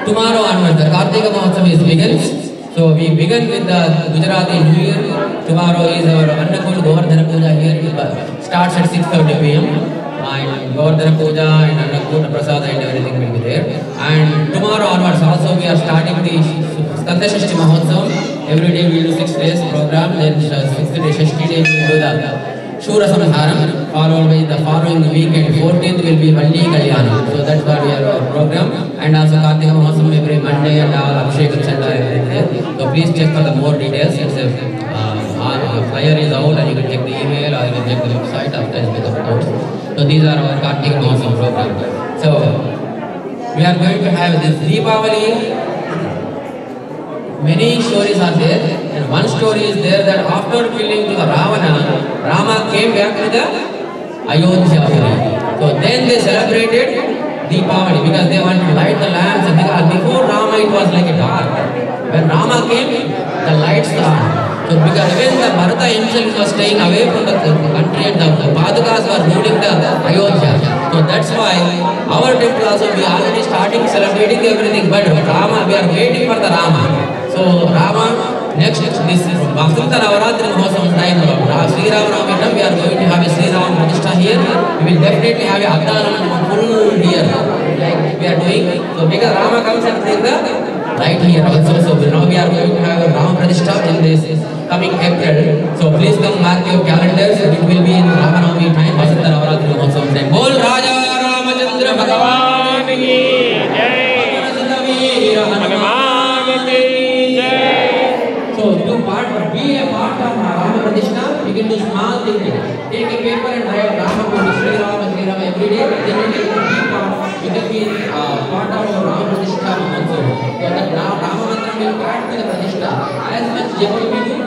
tomorrow onwards, the Kartika Mahotsav is begins. So we begin with the Gujarati New Year. Tomorrow is our Annakul Govardhana Puja here. It starts at 6:30 p.m. And Govardhana Puja and Annakul Prasada and everything will be there. And tomorrow onwards also we are starting the Skanda Shashti Mahotsav. Every day we will do 6 days program. Then 6th day Shashti day we will do the Shura Samharam, followed by the following week and 14th will be Valli Kalyanam. So that's what we are program. And also Kartika Mahotsav every Monday and all Abhishekam and everything there. So please check for the more details. It's a flyer is out and you can check the email or you can check the website after you get the photos. So these are our Kartika Mahotsav program. So we are going to have this Deepavali. Many stories are there, and one story is there that after killing the Ravana, Rama came back to the Ayodhya. So then they celebrated Deepavali because they want to light the lamps. And because before Rama it was like a dark. When Rama came, the lights are. So because even the Bharata himself was staying away from the country and the Padakas were ruling the Ayodhya. So that's why our temple also we already starting celebrating everything. But Rama, we are waiting for the Rama. So Rama, next this Vasanta Navaratri Mahotsav time, Sri Rama Navami, we are going to have a Sri Rama Pratishtha here. We will definitely have a Adharam full year, like we are doing. So because Rama comes and bring the light here also. So now we are going to have a Rama Pratishtha in this coming April. So please come mark your calendars. It will be in Rama Navami time, Vasanta Navaratri Mahotsav time. Bol Raja Ramachandra Bhagavan ki Jai. So be a part of Rama Pratishtha. You can do small things. Take a paper and write Rama Sri Rama every day. Then you can be part of our Rama Pratishtha also. So that Rama Mantra will add to the Pratishtha. As much Japa we do,